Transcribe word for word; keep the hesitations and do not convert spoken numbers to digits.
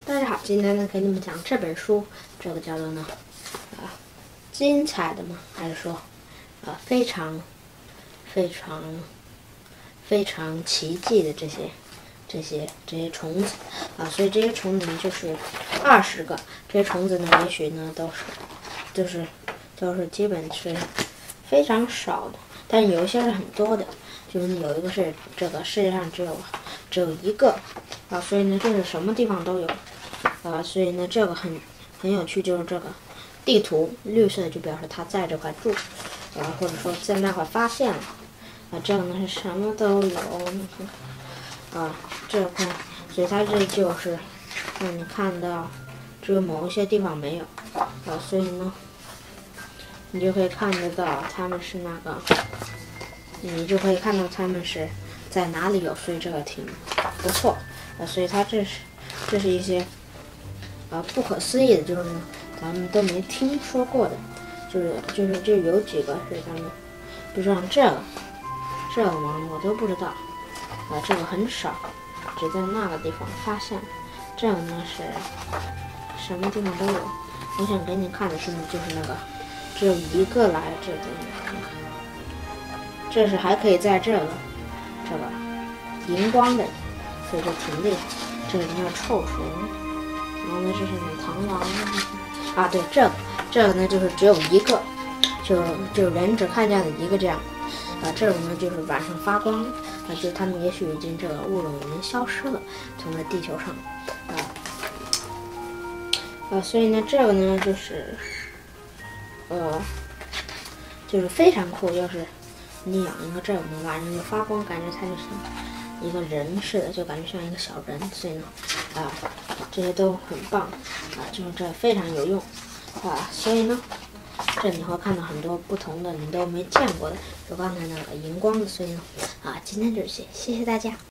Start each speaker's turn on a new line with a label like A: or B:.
A: 大家好，今天呢给你们讲这本书，这个叫做呢，啊，精彩的吗？还是说，啊，非常、非常、非常奇迹的这些、这些、这些虫子啊？所以这些虫子呢就是二十个，这些虫子呢也许呢都是，就是都是基本是非常少的，但有一些是很多的，就是有一个是这个世界上只有只有一个啊，所以呢这是什么地方都有。啊，所以呢，这个很很有趣，就是这个地图绿色的就表示它在这块住，啊，或者说在那块发现了，啊，这个呢是什么都有，啊，这块，所以它这就是让你看到只有某一些地方没有，啊，所以呢，你就可以看得到他们是那个，你就可以看到他们是在哪里有，所以这个挺不错，啊，所以它这是这是一些。啊，不可思议的就是呢，咱们都没听说过的，就是就是就有几个是咱们，比如说像这个，这个我我都不知道，啊，这个很少，只在那个地方发现。这个呢是什么地方都有。我想给你看的是呢，就是那个只有一个来这的，这是还可以在这个这个荧光的，所以就挺厉害。这个叫臭虫。然后呢，这是螳螂啊，对，这个这个呢就是只有一个，就就人只看见了一个这样，啊，这种呢就是晚上发光，啊，就他们也许已经这个物种已经消失了，从这地球上，啊，啊，所以呢这个呢就是，呃，就是非常酷，就是你养一个这个呢晚上就发光，感觉它就是一个人似的，就感觉像一个小人，所以呢，啊。这些都很棒，啊，就是这非常有用，啊，所以呢，这你会看到很多不同的你都没见过的，有刚才那个荧光的，所以呢，啊，今天就是这些，谢谢大家。